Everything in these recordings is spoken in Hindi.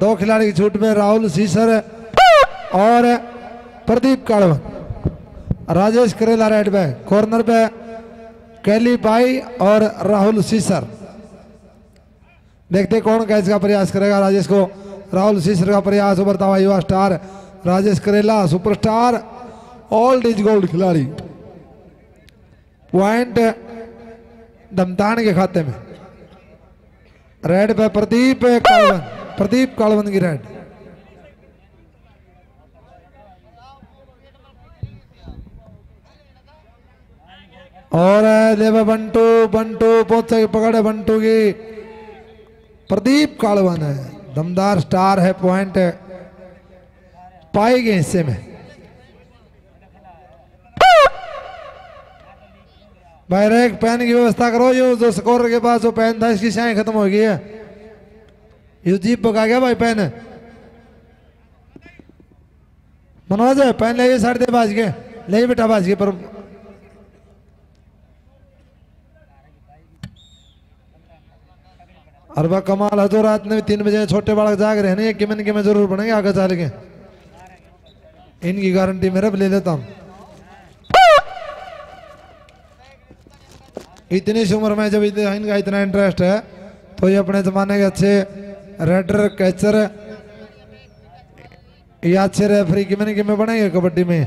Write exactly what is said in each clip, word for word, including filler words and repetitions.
दो खिलाड़ी की छूट में राहुल सीसर और प्रदीप कालवन। राजेश करेला रेड पे, कॉर्नर पे कैली बाई और राहुल सीसर। देखते कौन कैच का प्रयास करेगा। राजेश को राहुल सीसर का प्रयास, उभरता हुआ युवा स्टार राजेश करेला, सुपरस्टार ओल्ड इज गोल्ड खिलाड़ी। पॉइंट धमतान के खाते में। रेड पे प्रदीप कालवन, प्रदीप कालवन की रेड। और देव बंटू, बंटू पोचे पकड़े बंटू की, प्रदीप कालवन है, दमदार स्टार है। पॉइंट पाएंगे हिस्से में। भाई एक पेन की व्यवस्था करो। यो जो स्कोर के पास जो पेन था इसकी स्याही खत्म हो गई है। ये जीप पका गया भाई पेन। मनोज पेन ले साढ़े दे बाज के ले बेटा बाज के। पर और वह कमाल है जो रात में तीन बजे छोटे बालक जाग रहे हैं, कि में कि में जरूर बनेंगे आगे चल के। इनकी गारंटी मेरे ले लेता हूं। इतनी सी उम्र में जब इनका इतना इंटरेस्ट है तो ये अपने जमाने के अच्छे रेडर कैचर या अच्छे रेफरी कि में कि में बनेंगे कबड्डी में।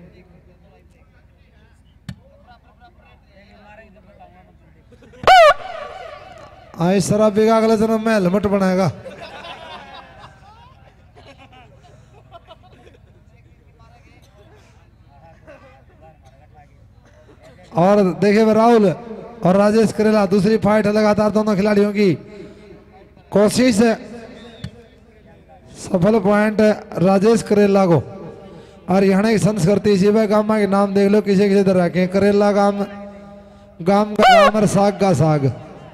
आई शराबी का अगले जन्म में हेलमेट बनाएगा। और देखिए राहुल और राजेश करेला, दूसरी फाइट है लगातार दोनों खिलाड़ियों की। कोशिश सफल। पॉइंट राजेश करेला को। और यहाँ की संस्कृति इसी वह गामा के नाम देख लो किसी किसी तरह के। करेला गाम, गाम का गाम और साग का साग।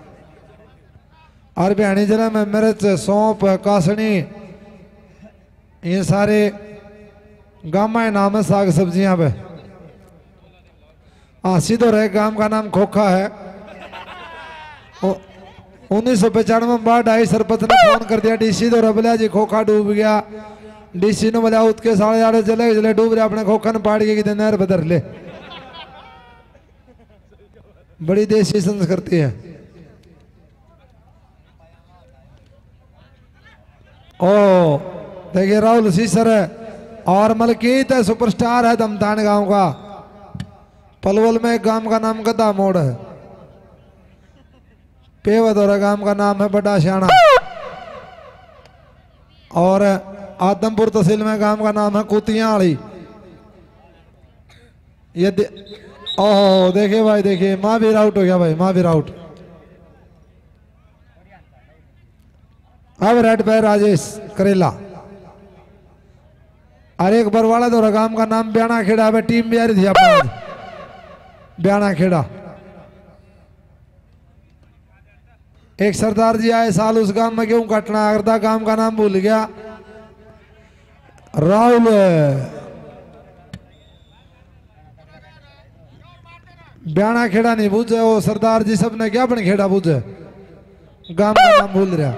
और बिहानी जिले में मिर्च, सौंप, कासनी, ये सारे गामा नाम है साग सब्जियां पे। हाँ सीधो रहे गांव का नाम खोखा है। उन्नीस सौ पचानवे में बाढ़ आई, सरपंच ने फोन कर दिया डीसी तो बोला जी खोखा डूब गया। डीसी ने बोला उसके साढ़े आड़े चले चले डूब रहे अपने खोखा ने पाड़ के नहर बदर ले। बड़ी देसी संस्कृति है। ओ देखिए राहुल सीसर है और मलकीत है, सुपरस्टार है धमतान गांव का। पलवल में एक गांव का नाम गदा मोड़ है। पेवदौरा गांव का नाम है बड़ा श्याणा। और आदमपुर तहसील में गांव का नाम है कुतियाड़ी। ये दे... ओह देखिए भाई देखिए महावीर आउट हो गया भाई, महावीर आउट। अब रेड पे राजेश करेला। और एक बरवाड़ा दौरा गांव का नाम ब्याणा खेड़ा है। टीम भी आ रही थी अपना ब्याणा खेड़ा। एक सरदार जी आए साल उस गांव में क्यों काटना करता, गांव का नाम भूल गया। राहुल ब्याणा खेड़ा नहीं बूझे वो सरदार जी सब ने क्या बन खेड़ा बूझे, गांव का नाम भूल रहा।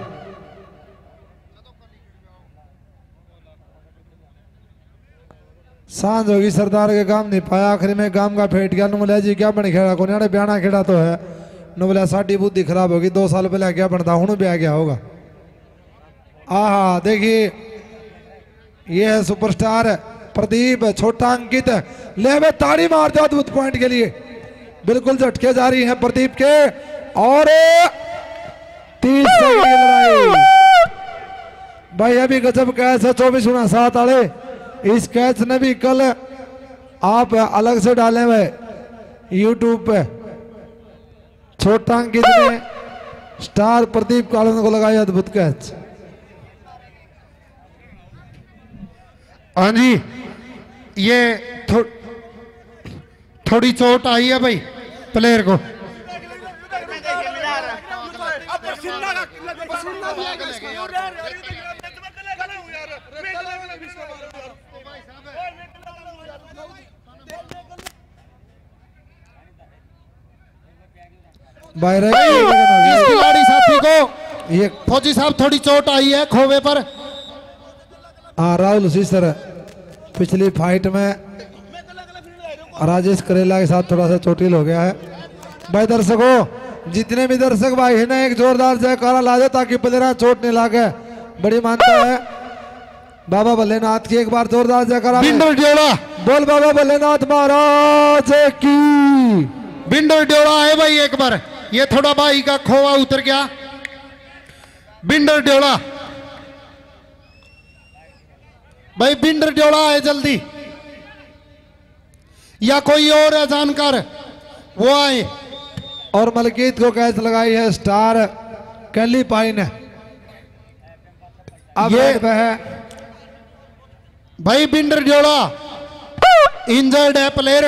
सांझ होगी सरदार के काम नहीं पाया, आखिरी में गांव का फेट गया। बोला जी क्या बन खेड़ा को नहीं, ब्याणा खेड़ा तो है। न बोला साड़ी बुद्धि खराब होगी, दो साल पहले क्या बनता हूं भी आ गया होगा। आहा देखिए ये है सुपरस्टार प्रदीप, छोटा अंकित ले वे ताड़ी मार दो अद्भुत पॉइंट के लिए। बिल्कुल झटके जारी हैं प्रदीप के। और तीस सेकंड की लड़ाई भाई अभी गजब कैच है चौबीस गुना सात वाले। इस कैच ने भी कल आप अलग से डाले हुए यूट्यूब पे। छोटा अंकित ने स्टार प्रदीप कालन को लगाया अद्भुत कैच। हाँ जी ये थो, थोड़ी चोट आई है भाई प्लेयर को। बाहर इस खिलाड़ी साथी को ये फौजी साहब थोड़ी चोट आई है खोवे पर, हाँ राहुल सीसर पिछली फाइट में राजेश करेला के साथ थोड़ा सा चोटिल हो गया है। भाई दर्शकों जितने भी दर्शक भाई है ना एक जोरदार जयकारा ला दे ताकि प्लेयर चोट नहीं लागे, बड़ी मानता है। बाबा भोलेनाथ की एक बार जोरदार जयकारा बोल बाबा भोलेनाथ महाराज की। बिंडर ड्योड़ा है भाई एक बार, ये थोड़ा भाई का खोवा उतर गया। बिंडर ड्योड़ा भाई, बिंडर ड्योड़ा है जल्दी, या कोई और है जानकार वो आए। और मलकीत को कैच लगाई है स्टार कैली पाई ने। अब ये है भाई बिंडर ड्योड़ा इंजर्ड है प्लेयर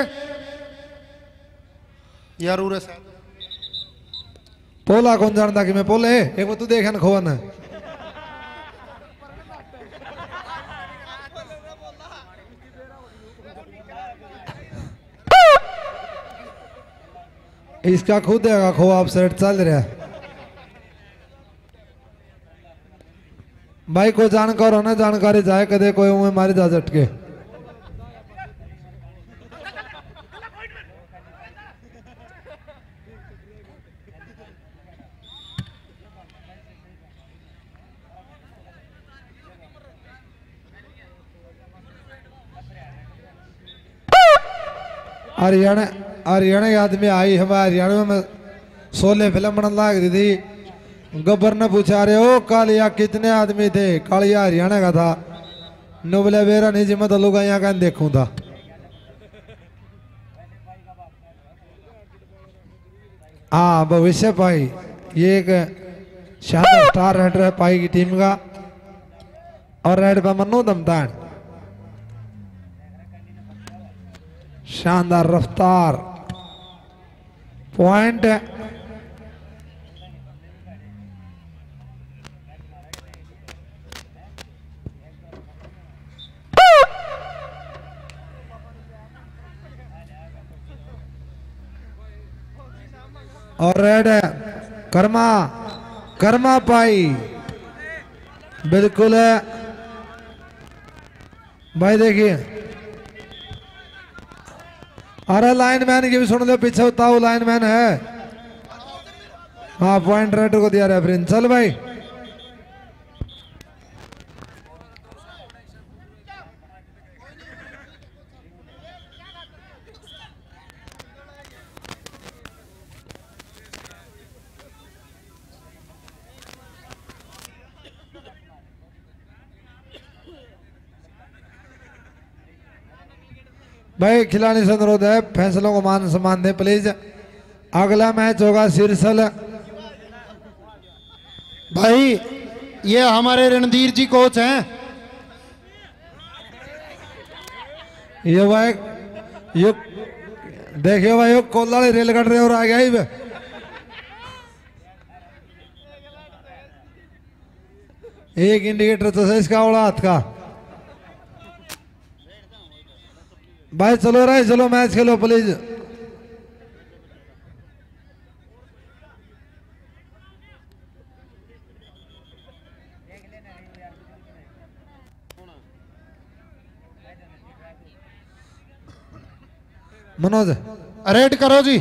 यार। उरे पोला कौन जानता कि मैं पोले एक बार तू देखे ना खोवन है। इसका खुद है खो आप सेट चल रहा है भाई। को जानकार हो ना जानकारी जाए कदे कोई उमें मारी जा झटके। हरियाणा हरियाणा के आदमी आई हमारे हरियाणा में सोले फिल्म बनने लग रही थी। गब्बर ने पूछा रहे हो कालिया कितने आदमी थे, कालिया हरियाणा का था। नुबले बेरा नहीं जिम्मत लुगा यहाँ का देखूं था। हाँ भविष्य पाई ये एक शानदार स्टार राइडर है पाई की टीम का। और राइड पर मन्नू धमतान शानदार रफ्तार पॉइंट है। और रेड है कर्मा कर्मा पाई बिल्कुल है भाई। देखिए अरे लाइनमैन की भी सुन लो पीछे होता हूँ लाइनमैन है। हाँ पॉइंट रेड को दिया रेफरी। चल भाई भाई खिलाड़ी से अनुरोध है फैसलों को मान सम्मान दे प्लीज। अगला मैच होगा सिरसल। भाई ये हमारे रणधीर जी कोच हैं। ये भाई ये देखियो भाई कोल्ला रेल कट रहे और आ गया ही एक इंडिकेटर तो है इसका उड़ा हाथ का। भाई चलो रहे चलो match Khelo please. Manoj red करो जी।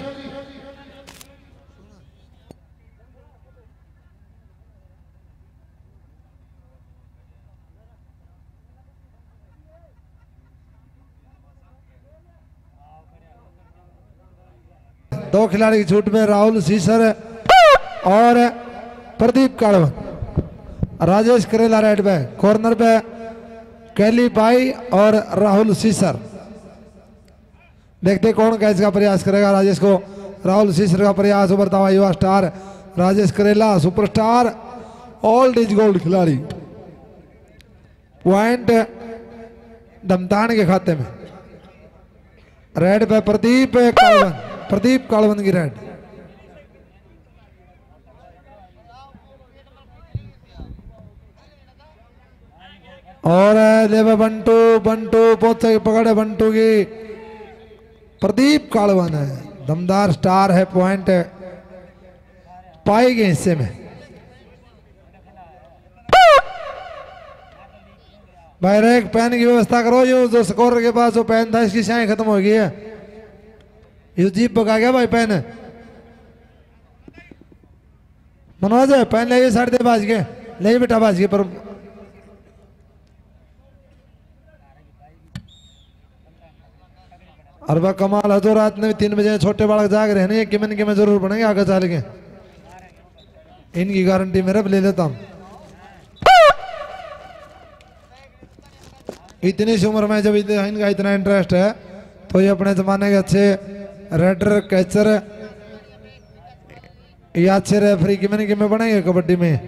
दो खिलाड़ी की छूट में राहुल सीसर और प्रदीप काड़वन। राजेश करेला रेड पे कॉर्नर पे कैली पाई और राहुल सीसर। देखते कौन कैच का प्रयास करेगा। राजेश को राहुल सीसर का प्रयास उभरता हुआ युवा स्टार राजेश करेला सुपरस्टार ओल्ड इज गोल्ड खिलाड़ी। पॉइंट धमतान के खाते में। रेड पे प्रदीप काड़वन प्रदीप काड़वन की रेड। और देव बंटू बंटू पोते पकड़े बंटू की प्रदीप काड़वन है दमदार स्टार है। पॉइंट पाई के हिस्से में। भाई एक पेन की व्यवस्था करो। ये जो स्कोर के पास जो पेन था इसकी स्याही खत्म हो गई है। ये जीप पका गया भाई पेन। मनोज पेन ले साढ़े दे बाज के ले बेटा बाज के पर और वह कमाल है जो रात में तीन बजे छोटे बालक जाग रहे हैं ना ये किमन के में जरूर बनेंगे आगे चल के। इनकी गारंटी मेरा ले लेता हूं। इतनी सी उम्र में जब इनका इतना इंटरेस्ट है तो ये अपने जमाने के अच्छे रेडर कैचर या अच्छे रेफरी किमन के में बनेंगे कबड्डी में।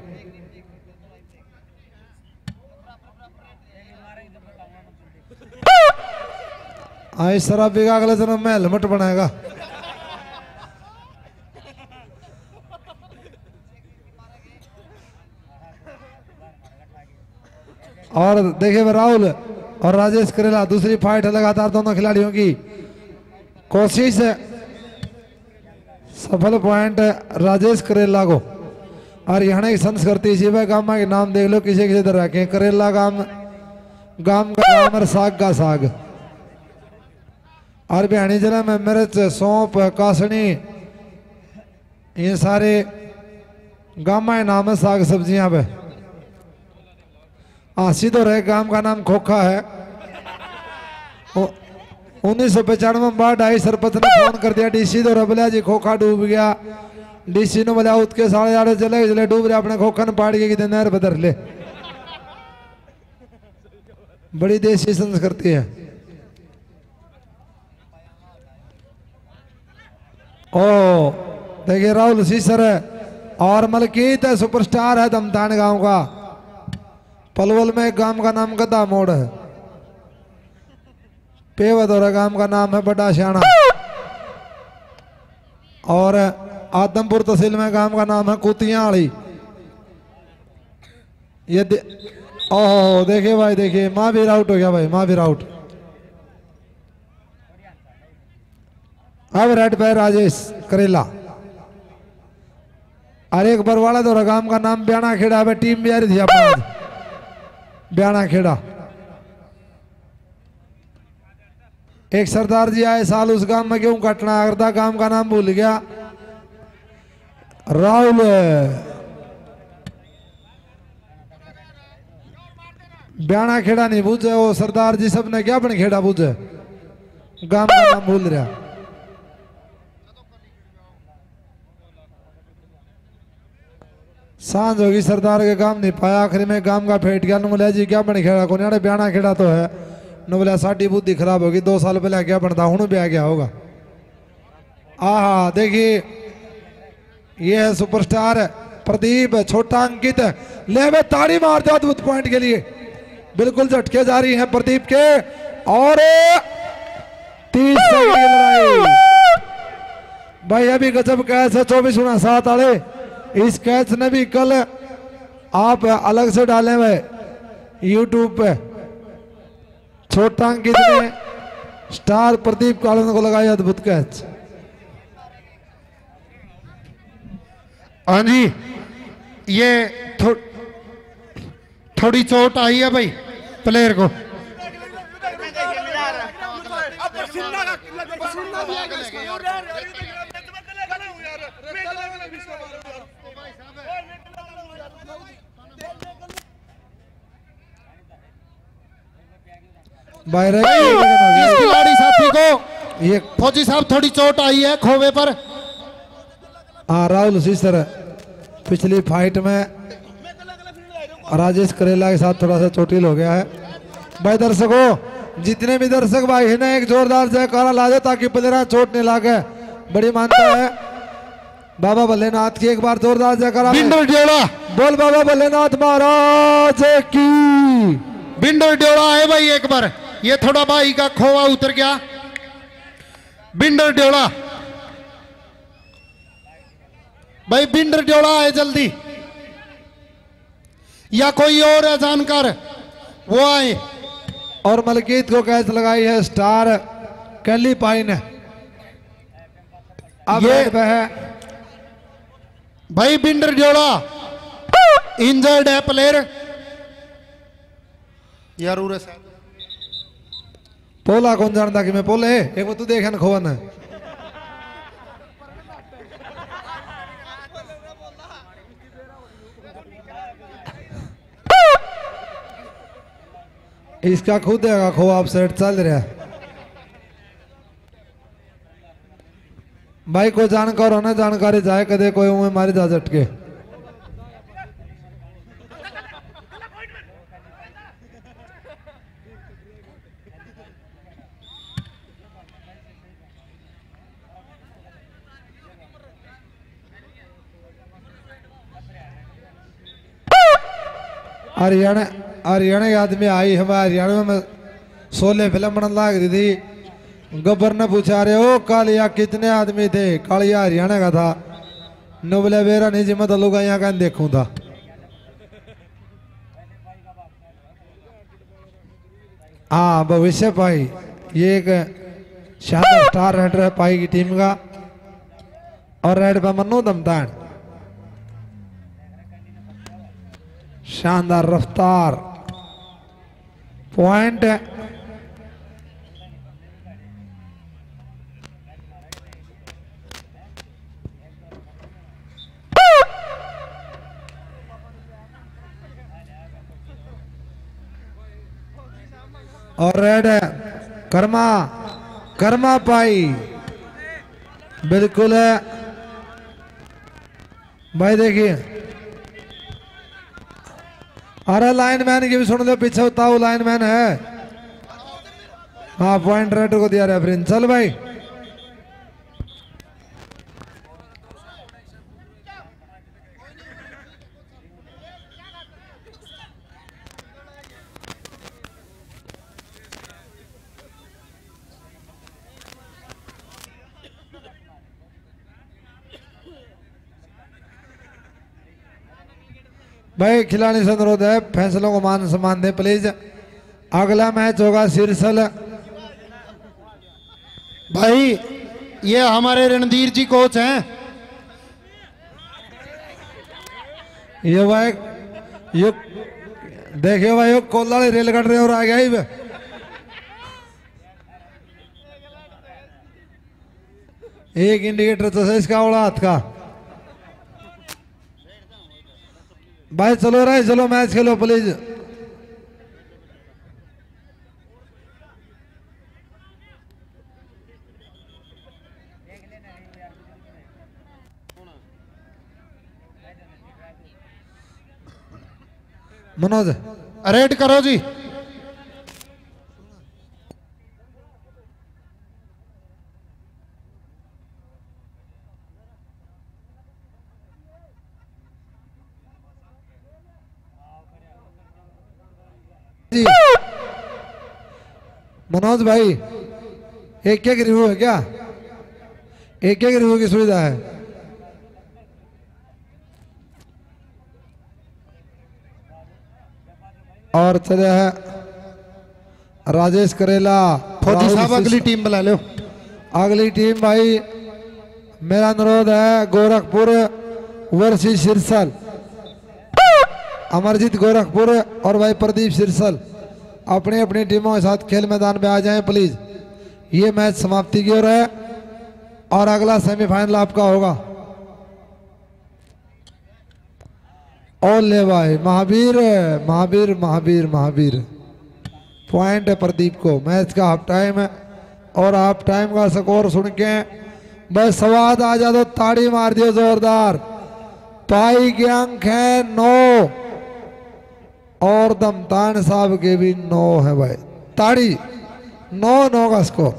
हाँ इस शराबी का अगले जन्म में हेलमेट बनाएगा। और देखिए राहुल और राजेश करेला दूसरी फाइट लगातार दोनों खिलाड़ियों की कोशिश सफल पॉइंट राजेश करेला को। और यहाँ की संस्कृति शिवा गामा के नाम देख लो किसी किसी तरह के करेला गाम गाम का गाम और साग का साग। और बिहानी जिले में मिर्च सौंप कासनी ये सारे गामा नाम है साग सब्जियां पे। हाँ सीधो रहे गांव का नाम खोखा है। उन्नीस सौ पचानवे में बाढ़ आई सरपंच ने फोन कर दिया डीसी तो बोला जी खोखा डूब गया। डीसी ने बोला उसके साढ़े आठ चले चले डूब रहे अपने खोखा ने पाड़ के नहर बदर ले। बड़ी देसी संस्कृति है। ओ देखिए राहुल सीसर है और मलकीत है सुपरस्टार है धमतान गांव का। पलवल में एक गांव का नाम गदा मोड़ है। पेवदौरा गांव का नाम है बड़ा श्याणा। और आदमपुर तहसील में गांव का नाम है कुतियाड़ी। ये दे... ओह देखिए भाई देखिए महावीर आउट हो गया भाई महावीर आउट। अब रेड पे राजेश करेला। और एक बरवाड़ा दौरा गांव का नाम ब्याणा खेड़ा है। टीम भी आ रही थी अपना ब्याणा खेड़ा। एक सरदार जी आए साल उस गांव में क्यों कटना अगरदा गांव का नाम भूल गया। राहुल ब्याणा खेड़ा नहीं बूझे वो सरदार जी सब ने क्या बन खेड़ा बूझे गांव का नाम भूल रहा। सांझ होगी सरदार के काम नहीं पाया आखिरी में गांव का फेट गया। न बोला जी क्या बन खेड़ा को नहीं ब्याणा खेड़ा तो है। न बोला साड़ी बुद्धि खराब होगी दो साल पहले क्या बनता हूं भी आ गया होगा। आहा देखिए ये है सुपरस्टार प्रदीप छोटा अंकित ले वे ताड़ी मार दो अद्भुत पॉइंट के लिए। बिल्कुल झटके जा रही है प्रदीप के और तीस सेकंड की लड़ाई। भाई अभी गजब कैच है चौबीस गुना सात आले। इस कैच ने भी कल आप अलग से डाले हुए यूट्यूब पे। छोटा अंकित ने स्टार प्रदीप कालन को लगाया अद्भुत कैच। हाँ जी ये थो, थोड़ी चोट आई है भाई प्लेयर को। इस खिलाड़ी साथी को ये फौजी साहब थोड़ी चोट आई है खोवे पर। हाँ राहुल सीसर पिछली फाइट में राजेश करेला के साथ थोड़ा सा चोटिल हो गया है। भाई दर्शकों जितने भी दर्शक भाई है ना एक जोरदार जयकारा ला दे ताकि प्लेयर चोट नहीं लागे। बड़ी मानता है बाबा भोलेनाथ की एक बार जोरदार जयकारा बोल बाबा भोलेनाथ महाराज की। बिंडर ड्योड़ा है भाई एक बार ये थोड़ा भाई का खोवा उतर गया। बिंडर ड्योड़ा भाई बिंडर ड्योड़ा है जल्दी या कोई और है जानकार वो आए। और मलकीत को कैच लगाई है स्टार कैली पाइन। अब ये है भाई बिंडर ड्योड़ा इंजर्ड है प्लेयर। यार उरे साहब पोला कौन जानता कि मैं पोले एक बार तू देखे ना खोवन है इसका खुद है खो आप सेट चल रहा है भाई कोई जानकार हो ना जानकारी जाए कदे कोई उमें मारी जा झटके हरियाणा हरियाणा के आदमी आई हमारे हरियाणा में सोलह फिल्म बनने लग रही थी गब्बर ने पूछा रहे हो कालिया कितने आदमी थे कालिया हरियाणा का था नोबले बेरा नहीं जिम्मत लुगा यहाँ का देखूं था हाँ भविष्य पाई ये एक शानदार स्टार राइडर है पाई की टीम का और राइड पे मन्नू धमतान शानदार रफ्तार पॉइंट है और रेड है कर्मा कर्मा पाई बिल्कुल है भाई देखिए अरे लाइनमैन की भी सुन लो पीछे होता वो लाइनमैन है हाँ पॉइंट रेड को दिया रेफरी चल भाई भाई खिलाड़ी से अनुरोध है फैसलों को मान सम्मान दे प्लीज अगला मैच होगा सिरसल भाई ये हमारे रणधीर जी कोच हैं ये भाई ये देखियो भाई ये कोल्ला रेल कट रहे और आ गया ही वे। एक इंडिकेटर तो इसका उड़ा हाथ का भाई चलो रहे चलो match Khelo please Manoj red करो जी जी मनोज भाई एक एक रिव्यू है क्या एक एक रिव्यू की सुविधा है और चले है राजेश करेला फौजी साहब अगली टीम बुला लो अगली टीम भाई मेरा अनुरोध है गोरखपुर वर्सेस सिरसल अमरजीत गोरखपुर और भाई प्रदीप सिरसल अपनी अपनी टीमों के साथ खेल मैदान में आ जाएं प्लीज ये मैच समाप्ति की ओर है और अगला सेमीफाइनल आपका होगा और ले भाई महावीर महावीर महावीर महावीर पॉइंट है प्रदीप को मैच का हाफ टाइम है और हाफ टाइम का स्कोर सुन के बस स्वाद आ जा दो ताड़ी मार दियो जोरदार पाई के अंक है नौ और धमतान साहब के भी नौ है भाई ताड़ी नौ नौ का स्कोर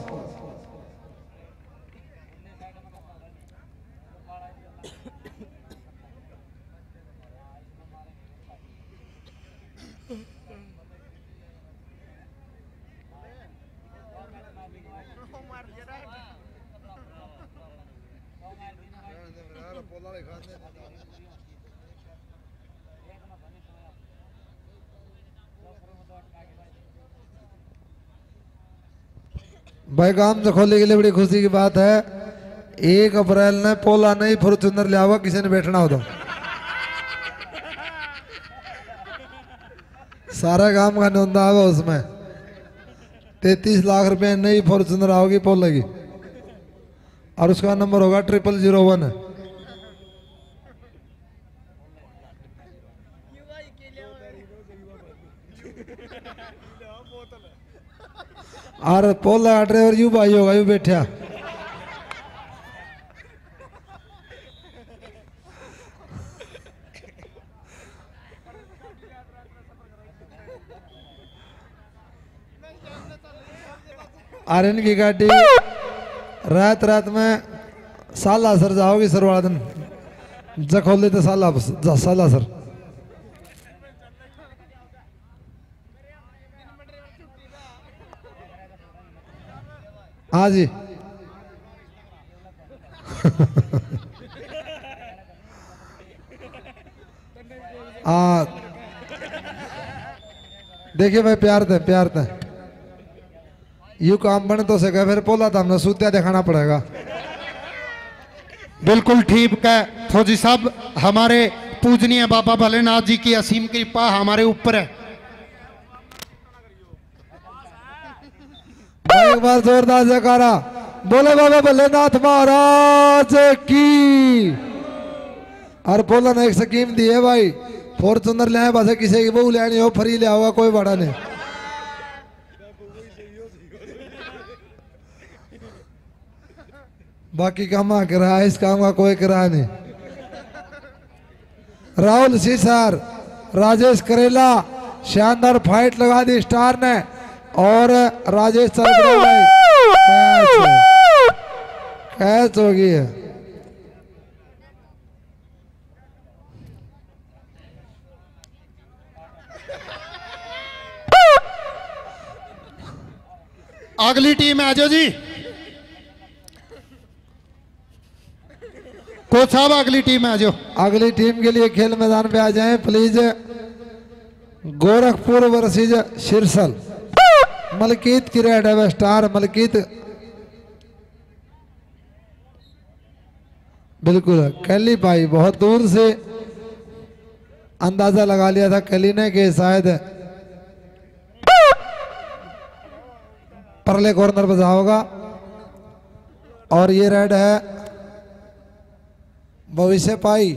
भाई काम जखौली के लिए बड़ी खुशी की बात है एक अप्रैल ने पोला नहीं फॉर्चूनर लिया हुआ किसी ने बैठना हो तो सारा काम का नोंदा है उसमें। तैतीस लाख रुपए नई फॉर्चुनर आओगी पोल लगी और उसका नंबर होगा ट्रिपल जीरो वन। और पोल लगा ड्राइवर यू भाई होगा यू बैठा। और इनकी गाड़ी रात रात में साला सर जाओगी सर वाला दिन जखौली तो साला साला सर। हाँ जी हाँ देखिए भाई प्यार थे प्यार थे यू काम बने तो सके फिर पोला था हमने सूत्या दिखाना पड़ेगा। बिल्कुल ठीक है फौजी साहब, हमारे पूजनीय बाबा भोलेनाथ जी की असीम कृपा हमारे ऊपर है। एक बार जोरदार जयकारा बोले बाबा भोलेनाथ महाराज की। और पोला ने एक स्कीम दी है भाई, फॉर्चुनर ले आए बस किसी की बहू लेनी हो फ्री ले आओगा कोई बड़ा नहीं। बाकी काम किराया इस काम का कोई किराया नहीं। राहुल सीसर राजेश करेला शानदार फाइट लगा दी स्टार ने और राजेश चल भाई कैच कैच हो गई है। अगली टीम आ जाओ जी। कोच साहब अगली टीम आ जाओ। अगली टीम के लिए खेल मैदान पे आ जाएं प्लीज। गोरखपुर वर्सेज सिरसल। मलकीत की रेड है स्टार मलकीत बिल्कुल। कैली भाई बहुत दूर से अंदाजा लगा लिया था कैली ने कि शायद परले कॉर्नर पर जाओगा। और ये रेड है भविष्य पाई।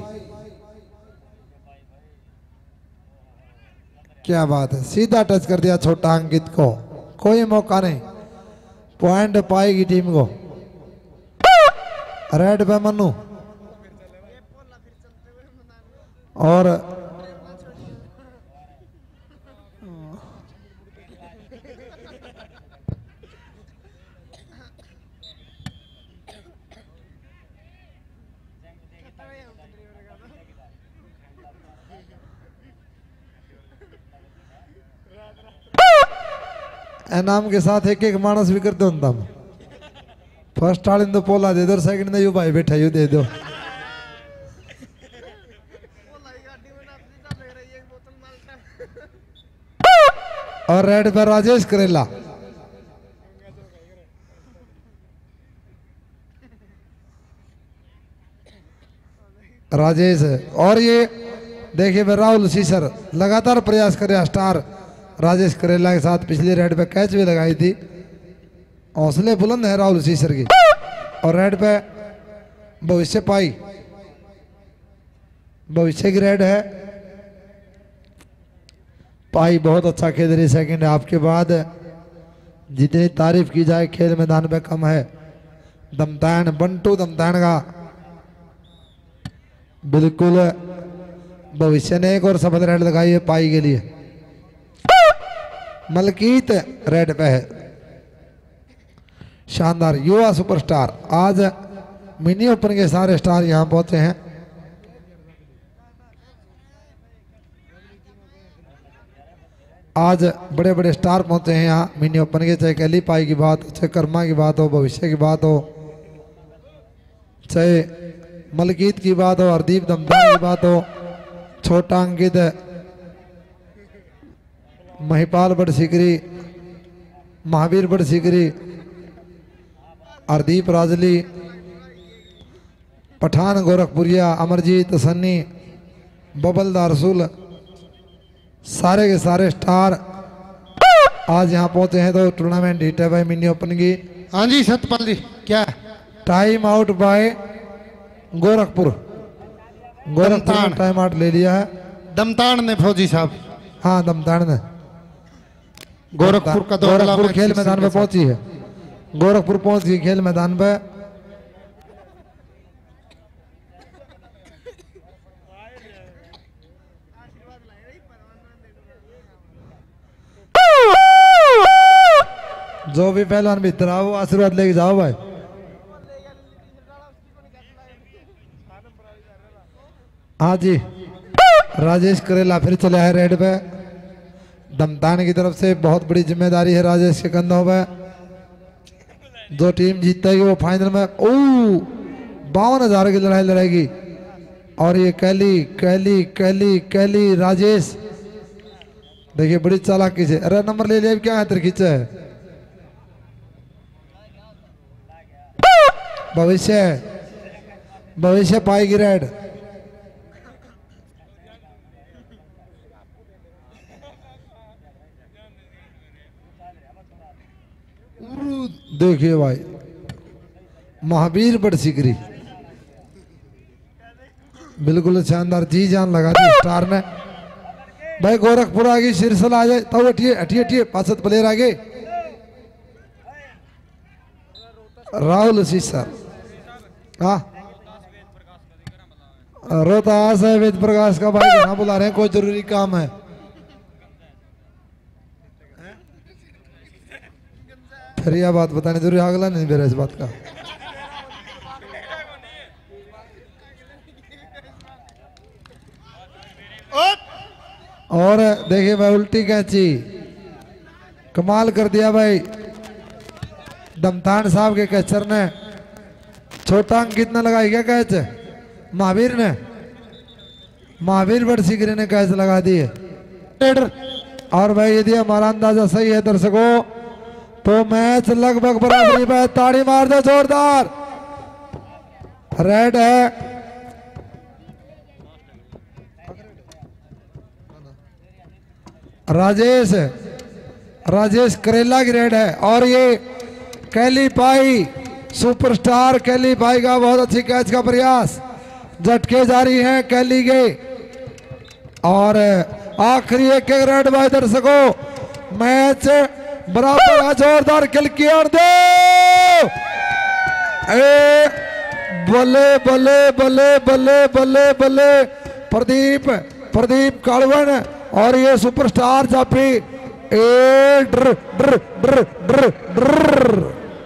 क्या बात है, सीधा टच कर दिया छोटा अंकित को, कोई मौका नहीं, पॉइंट पाएगी टीम को। रेड पे मनु और इनाम के साथ एक एक मानस भी करते होता हम। फर्स्ट आल इन तो पोला दे दो, सेकंड ने यू भाई बैठा यू दे दो। और रेड पर राजेश करेला। राजेश और ये देखिए भाई राहुल सीसर लगातार प्रयास करे स्टार राजेश करेला के साथ। पिछली रेड पे कैच भी लगाई थी, हौसले बुलंद है राहुल सीसर की। और रेड पे भविष्य पाई भविष्य की रेड है। पाई बहुत अच्छा खेल रही सेकंड हाफ के बाद। जितनी तारीफ की जाए खेल मैदान में कम है। दमतान बंटू दमतान का बिल्कुल भविष्य ने एक और सफल रेड लगाई है पाई के लिए। मलकीत रेड पे है शानदार युवा सुपरस्टार। आज मिनी ओपन के सारे स्टार यहां पहुंचे हैं। आज बड़े बड़े स्टार पहुंचे हैं यहाँ मिनी ओपन के, चाहे कैली पाई की बात हो, चाहे कर्मा की बात हो, भविष्य की बात हो, चाहे मलकीत की बात हो, हरदीप दमदार की बात हो, छोटा अंकित, महिपाल बड़सिकरी, महावीर बड़सिकरी, हरदीप राजली, पठान गोरखपुरिया, अमरजीत सन्नी, बबल दारसुल, सारे के सारे स्टार आज यहाँ पहुंचे हैं तो टूर्नामेंट हिट है भाई मिनी ओपन की। हाँ जी सतपाल जी क्या है? Time out by Gorakhpur. Gorakhpur Dhamtan. ने टाइम आउट ले लिया है। दमतान ने फौजी साहब। हाँ दमतान ने। गोरखपुर का दो अगला गोरखपुर मैच खेल इसी मैदान के पे साथ। पहुंची है। गोरखपुर पहुंच गई खेल मैदान पे। जो भी पहलवान भीतर आओ आशीर्वाद लेके जाओ भाई। हाँ जी राजेश करेला फिर चले है रेड पे। दमतान की तरफ से बहुत बड़ी जिम्मेदारी है राजेश के कंधों पे। जो टीम जीतेगी वो फाइनल में ओ बावन हजार की लड़ाई लड़ेगी। और ये कैली कैली कैली कैली राजेश देखिए बड़ी चालाकी से। अरे नंबर ले लिया क्या है तेरे खींचे है भविष्य भविष्य पाएगी रेड। देखिए भाई महावीर बड़ सिकरी बिल्कुल शानदार जी जान लगा दी स्टार ने भाई। गोरखपुर आगे शीर्षल आ जाए तो हटिए हटिए हटिए पासत प्लेयर आगे राहुल सर। हाँ रोहतास है वेद प्रकाश का भाई घना बुला रहे हैं कोई जरूरी काम है। फिर यह बात बताने जरूरी अगला नहीं मेरा इस बात का। और देखिए भाई उल्टी कैची कमाल कर दिया भाई दमतान साहब के कैचर ने। छोटा अंक कितना लगाई क्या कैच महावीर ने? महावीर बड़ सिकरी ने कैच लगा दी है। और भाई यदि हमारा अंदाजा सही है दर्शकों तो मैच लगभग बराबरी पे। ताड़ी मार दो जोरदार। रेड है राजेश राजेश करेला की रेड है। और ये कैली पाई सुपरस्टार कैली पाई का बहुत अच्छी कैच का प्रयास। झटके जारी हैं कैली के। और आखिरी एक एक रेड बाय दर्शकों मैच बराबर है। जोरदार किल किया दो ए बल्ले बल्ले बल्ले बल्ले बल्ले बल्ले प्रदीप प्रदीप कालवन और ये सुपरस्टार जाफी ए ड्र ड्र ड्र ड्र ड्र।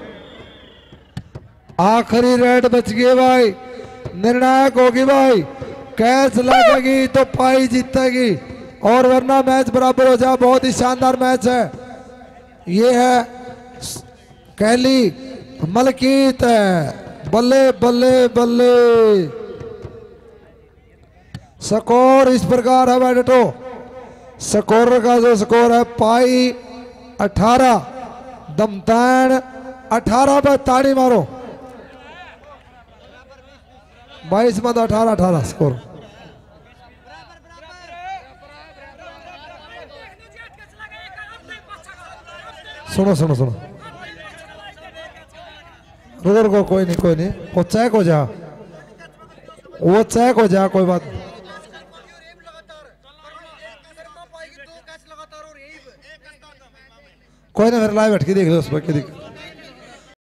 आखिरी रेड बच गई भाई निर्णायक होगी भाई। कैच लगेगी तो पाई जीतेगी और वरना मैच बराबर हो जाए। बहुत ही शानदार मैच है ये है। कैली मलकीत है बल्ले बल्ले बल्ले। स्कोर इस प्रकार है बैठो। स्कोर का जो स्कोर है पाई अठारह दमतान अठारह पर ताड़ी मारो। बाईस में अठारह अठारह स्कोर। सुनो सुनो सुनो रुको रुको कोई नहीं कोई नहीं वो चेक हो जा वो चेक हो जा कोई बात नहीं। कोई ना फिर लाइव बैठ के देख लो उस पर क्या दिक्कत।